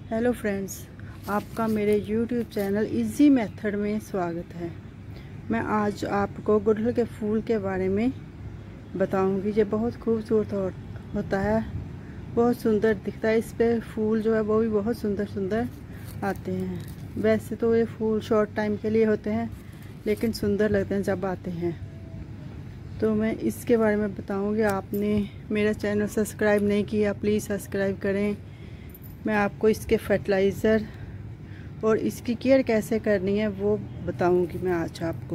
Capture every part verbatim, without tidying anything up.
Hello friends, आपका मेरे YouTube channel easy method में स्वागत है। मैं आज आपको गुड़हल के फूल के बारे में बताऊंगी। ये बहुत खूबसूरत हो, होता है, बहुत सुंदर दिखता है। इस पे फूल जो है वो भी बहुत सुंदर सुंदर आते हैं। वैसे तो ये फूल शॉर्ट टाइम के लिए होते हैं, लेकिन सुंदर लगते हैं जब आते हैं। तो मैं इसके बारे में बताऊंगी। आपने मेरा चैनल सब्सक्राइब नहीं किया, प्लीज़ सब्सक्राइब करें। मैं आपको इसके फर्टिलाइज़र और इसकी केयर कैसे करनी है वो बताऊंगी मैं आज आपको।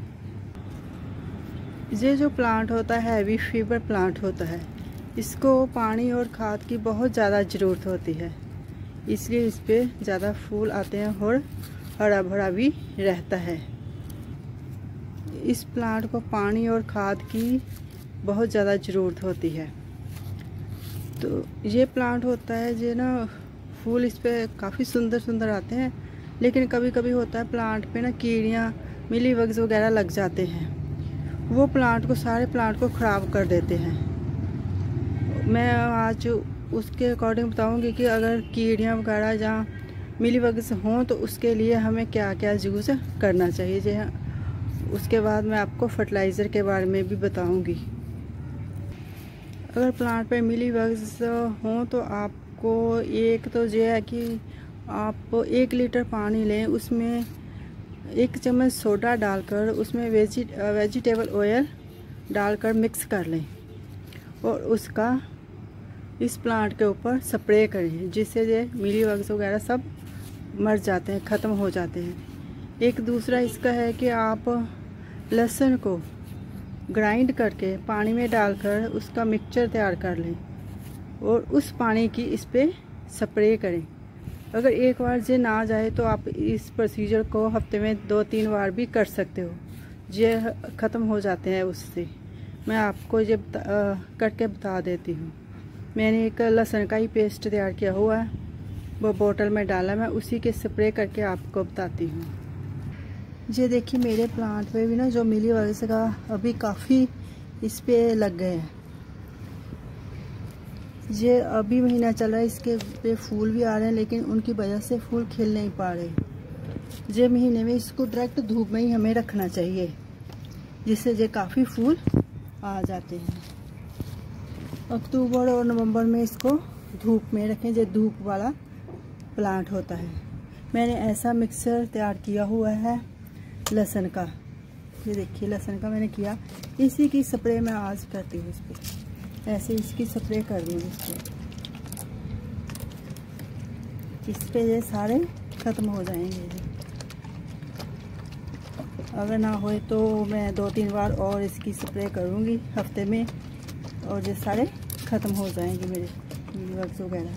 ये जो प्लांट होता है हैवी फीवर प्लांट होता है। इसको पानी और खाद की बहुत ज़्यादा ज़रूरत होती है, इसलिए इस पे ज़्यादा फूल आते हैं और हरा भरा भी रहता है। इस प्लांट को पानी और खाद की बहुत ज़्यादा ज़रूरत होती है। तो ये प्लांट होता है जो ना, फूल इस पे काफ़ी सुंदर सुंदर आते हैं, लेकिन कभी कभी होता है प्लांट पे ना कीड़ियाँ, मिलीबग्स वगैरह लग जाते हैं। वो प्लांट को सारे प्लांट को ख़राब कर देते हैं। मैं आज उसके अकॉर्डिंग बताऊंगी कि अगर कीड़ियाँ वगैरह या मिलीबग्स हों तो उसके लिए हमें क्या क्या यूज़ करना चाहिए। जो उसके बाद मैं आपको फर्टिलाइज़र के बारे में भी बताऊंगी। अगर प्लांट पे मिलीबग्स हों तो आपको एक तो ये है कि आप एक लीटर पानी लें, उसमें एक चम्मच सोडा डालकर उसमें वेजी वेजिटेबल ऑयल डालकर मिक्स कर लें और उसका इस प्लांट के ऊपर स्प्रे करें, जिससे ये मिलीबग्स वगैरह सब मर जाते हैं, ख़त्म हो जाते हैं। एक दूसरा इसका है कि आप लहसुन को ग्राइंड करके पानी में डालकर उसका मिक्सचर तैयार कर लें और उस पानी की इस पे स्प्रे करें। अगर एक बार ये ना जाए तो आप इस प्रोसीजर को हफ्ते में दो तीन बार भी कर सकते हो। ये ख़त्म हो जाते हैं उससे। मैं आपको ये बता, आ, करके बता देती हूँ। मैंने एक लहसुन का ही पेस्ट तैयार किया हुआ है, वो बोतल में डाला, मैं उसी के स्प्रे करके आपको बताती हूँ। ये देखिए मेरे प्लांट पे भी ना जो मिलीबग्स का अभी काफ़ी इस पे लग गए हैं। ये अभी महीना चल रहा है, इसके पे फूल भी आ रहे हैं, लेकिन उनकी वजह से फूल खिल नहीं पा रहे। ये महीने में इसको डायरेक्ट धूप में ही हमें रखना चाहिए, जिससे ये काफ़ी फूल आ जाते हैं। अक्टूबर और नवंबर में इसको धूप में रखें। ये धूप वाला प्लांट होता है। मैंने ऐसा मिक्सर तैयार किया हुआ है लहसुन का। ये देखिए लहसुन का मैंने किया, इसी की स्प्रे मैं आज करती हूँ। इस पर ऐसे इसकी स्प्रे कर दूँगी। इस पर इस पे ये सारे ख़त्म हो जाएंगे। अगर ना होए तो मैं दो तीन बार और इसकी स्प्रे करूँगी हफ्ते में, और ये सारे ख़त्म हो जाएंगे मेरे मिलीबग्स वगैरह।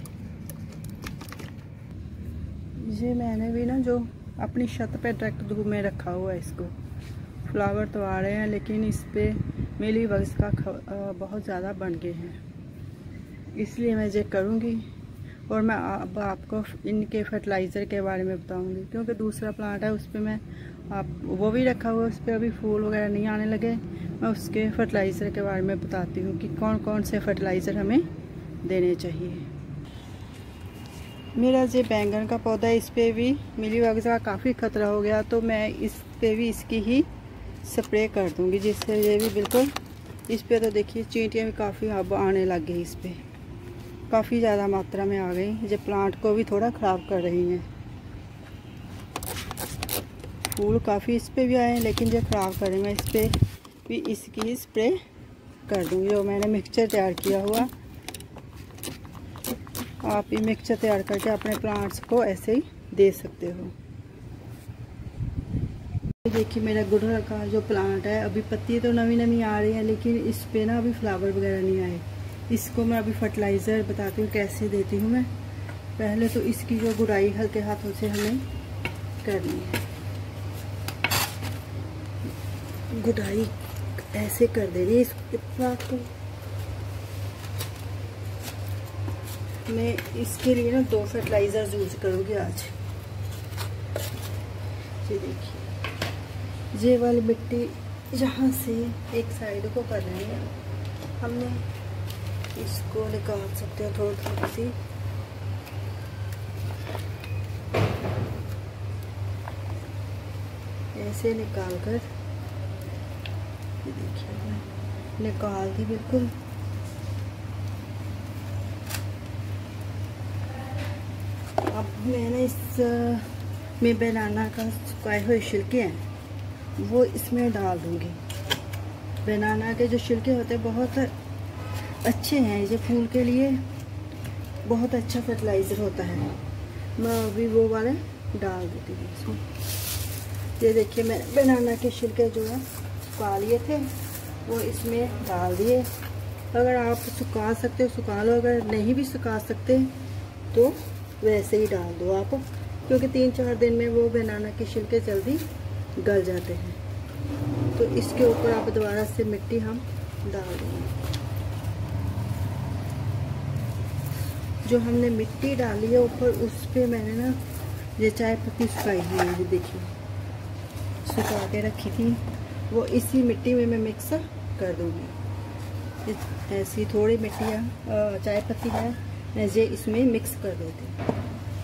ये मैंने भी ना जो अपनी छत पे डायरेक्ट धूप में रखा हुआ है। इसको फ्लावर तो आ रहे हैं, लेकिन इस पे मिलीबग्स का बहुत ज़्यादा बन गए हैं, इसलिए मैं ये करूँगी। और मैं अब आपको इनके फर्टिलाइज़र के बारे में बताऊँगी, क्योंकि दूसरा प्लांट है उस पर मैं आप वो भी रखा हुआ है, उस पर अभी फूल वगैरह नहीं आने लगे। मैं उसके फर्टिलाइज़र के बारे में बताती हूँ कि कौन कौन से फर्टिलाइज़र हमें देने चाहिए। मेरा जो बैंगन का पौधा है, इस पर भी मिलीबग्स का काफ़ी खतरा हो गया, तो मैं इस पे भी इसकी ही स्प्रे कर दूंगी, जिससे ये भी बिल्कुल। इस पे तो देखिए चींटियाँ भी काफ़ी अब आने लग गई, इस पर काफ़ी ज़्यादा मात्रा में आ गई। ये प्लांट को भी थोड़ा ख़राब कर रही हैं। फूल काफ़ी इस पे भी आए हैं, लेकिन ये ख़राब कर रही हैं। मैं इस पर भी इसकी स्प्रे कर दूँगी। जो मैंने मिक्सचर तैयार किया हुआ, आप ये मिक्सचर तैयार करके अपने प्लांट्स को ऐसे ही दे सकते हो। देखिए मेरा गुड़हल का जो प्लांट है, अभी पत्ती तो नवी नवी आ रही है, लेकिन इस पे ना अभी फ्लावर वगैरह नहीं आए। इसको मैं अभी फर्टिलाइज़र बताती हूँ कैसे देती हूँ मैं। पहले तो इसकी जो गुड़ाई हल्के हाथों से हमें करनी है। गुड़ाई ऐसे कर देनी है इस प्लांट को। मैं इसके लिए ना दो फर्टिलाइज़र यूज करूँगी आज। ये देखिए ये वाली मिट्टी यहाँ से एक साइड को कर रहे हैं हमने, इसको निकाल सकते हैं थोड़ी थोड़ी सी। पानी से निकाल कर, ये देखिए मैं निकाल दी बिल्कुल। अब मैंने इस में बनाना का सुखाए हुए छिलके हैं वो इसमें डाल दूँगी। बनाना के जो छिलके होते हैं बहुत अच्छे हैं, ये फूल के लिए बहुत अच्छा फर्टिलाइज़र होता है। मैं अभी वो वाले डाल देती हूँ इसमें। ये देखिए मैं बनाना के छिलके जो है सुखा लिए थे वो इसमें डाल दिए। अगर आप सुखा सकते हो सुखा लो, अगर नहीं भी सुखा सकते तो वैसे ही डाल दो आप, क्योंकि तीन चार दिन में वो बनाना के छिलके जल्दी गल जाते हैं। तो इसके ऊपर आप दोबारा से मिट्टी हम डाल देंगे। जो हमने मिट्टी डाली है ऊपर, उस पे मैंने ना ये चाय पत्ती सुखाई हुई है, ये देखिए सुखा के रखी थी, वो इसी मिट्टी में मैं मिक्स कर दूंगी। ऐसी थोड़ी मिट्टी चाय पत्ती है मैं ये इसमें मिक्स कर देती हूँ।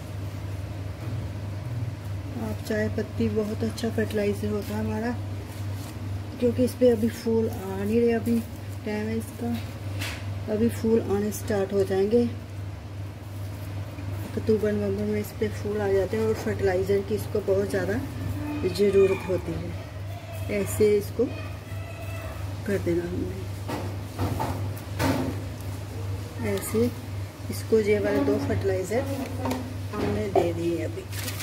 आप चाय पत्ती बहुत अच्छा फर्टिलाइज़र होता है हमारा, क्योंकि इस पर अभी फूल आ नहीं रहे, अभी टाइम है इसका, अभी फूल आने स्टार्ट हो जाएंगे। अक्टूबर नवंबर में इस पर फूल आ जाते हैं और फर्टिलाइज़र की इसको बहुत ज़्यादा ज़रूरत होती है। ऐसे इसको कर देना हमने, ऐसे इसको ये वाले दो फर्टिलाइज़र हमने दे दिए अभी।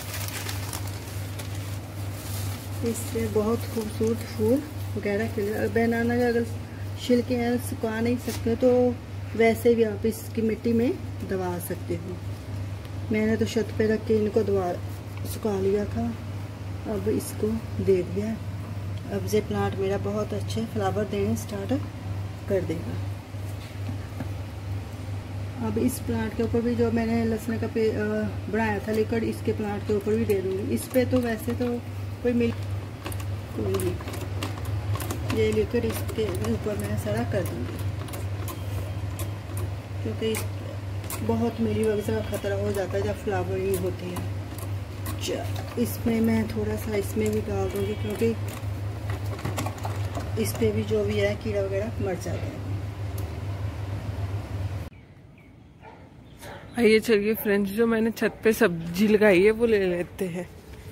इससे बहुत खूबसूरत फूल वगैरह खिले। बनाना का अगर छिलके हैं सुखा नहीं सकते तो वैसे भी आप इसकी मिट्टी में दबा सकते हो। मैंने तो छत पे रख के इनको दबा सुखा लिया था, अब इसको दे दिया। अब ये प्लांट मेरा बहुत अच्छे फ्लावर देने स्टार्ट कर देगा। अब इस प्लांट के ऊपर भी जो मैंने लहसुन का पे बनाया था लिक्विड, इसके प्लांट के ऊपर भी दे दूँगी। इस पे तो वैसे तो कोई मिल कोई नहीं, ये लिक्विड इसके ऊपर मैं सारा कर दूँगी, क्योंकि बहुत मिली वगैरह का खतरा हो जाता है जब फ्लावरिंग होती है। इसमें मैं थोड़ा सा इसमें भी डाल दूँगी, क्योंकि इस पे भी जो भी है कीड़ा वगैरह मर जाता है। आइए चलिए फ्रेंड्स, जो मैंने छत पे सब्जी लगाई है वो ले लेते हैं।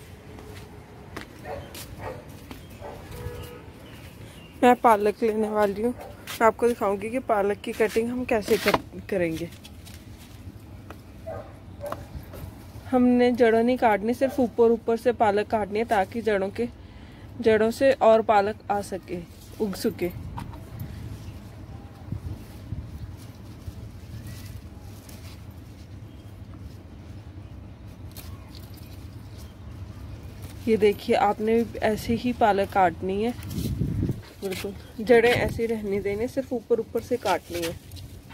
मैं पालक लेने वाली हूँ, मैं आपको दिखाऊंगी कि पालक की कटिंग हम कैसे कर, करेंगे। हमने जड़ों नहीं काटनी, सिर्फ ऊपर ऊपर से पालक काटनी है, ताकि जड़ों के जड़ों से और पालक आ सके, उग सके। ये देखिए आपने ऐसे ही पालक काटनी है, बिल्कुल जड़ें ऐसी रहनी देनी, सिर्फ ऊपर ऊपर से काटनी है।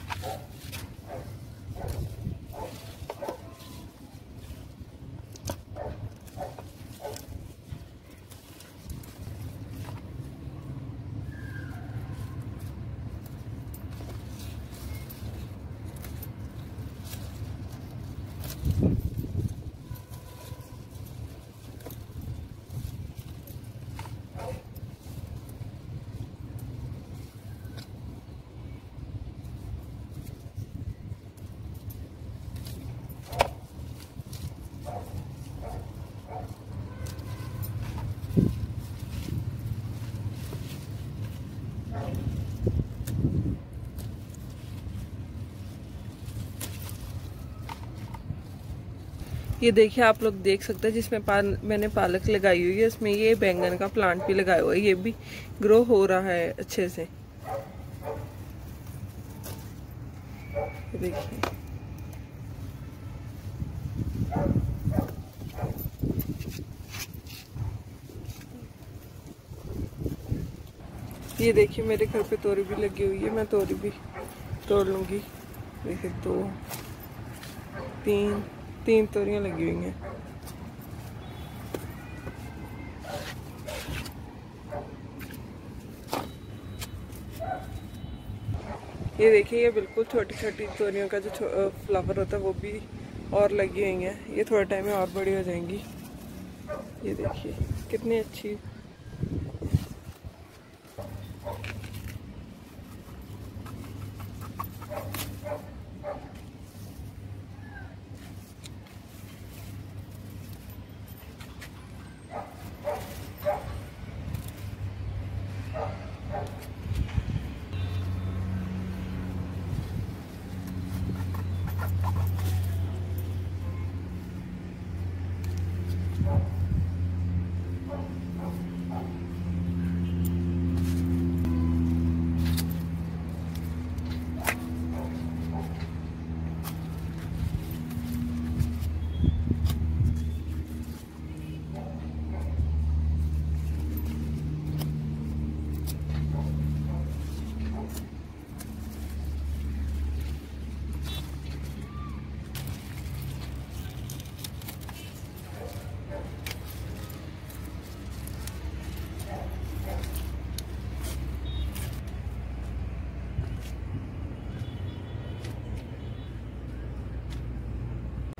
ये देखिए आप लोग देख सकते हैं, जिसमें पाल, मैंने पालक लगाई हुई है, इसमें ये बैंगन का प्लांट भी लगाया हुआ है, ये भी ग्रो हो रहा है अच्छे से। देखिए ये देखिए मेरे घर पे तोरी भी लगी हुई है, मैं तोरी भी तोड़ लूंगी। देखिए दो तीन तीन तोरियां लगी हुई हैं। ये देखिए ये बिल्कुल छोटी छोटी तोरियों का जो फ्लावर होता है वो भी और लगी हुई हैं, ये थोड़े टाइम में और बड़ी हो जाएंगी। ये देखिए कितनी अच्छी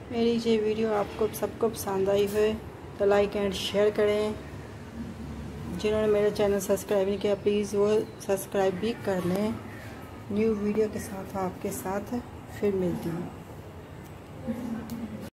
मेरी ये वीडियो आपको सबको पसंद आई हो तो लाइक एंड शेयर करें। जिन्होंने मेरा चैनल सब्सक्राइब नहीं किया प्लीज़ वो सब्सक्राइब भी कर लें। न्यू वीडियो के साथ आपके साथ फिर मिलती हूँ।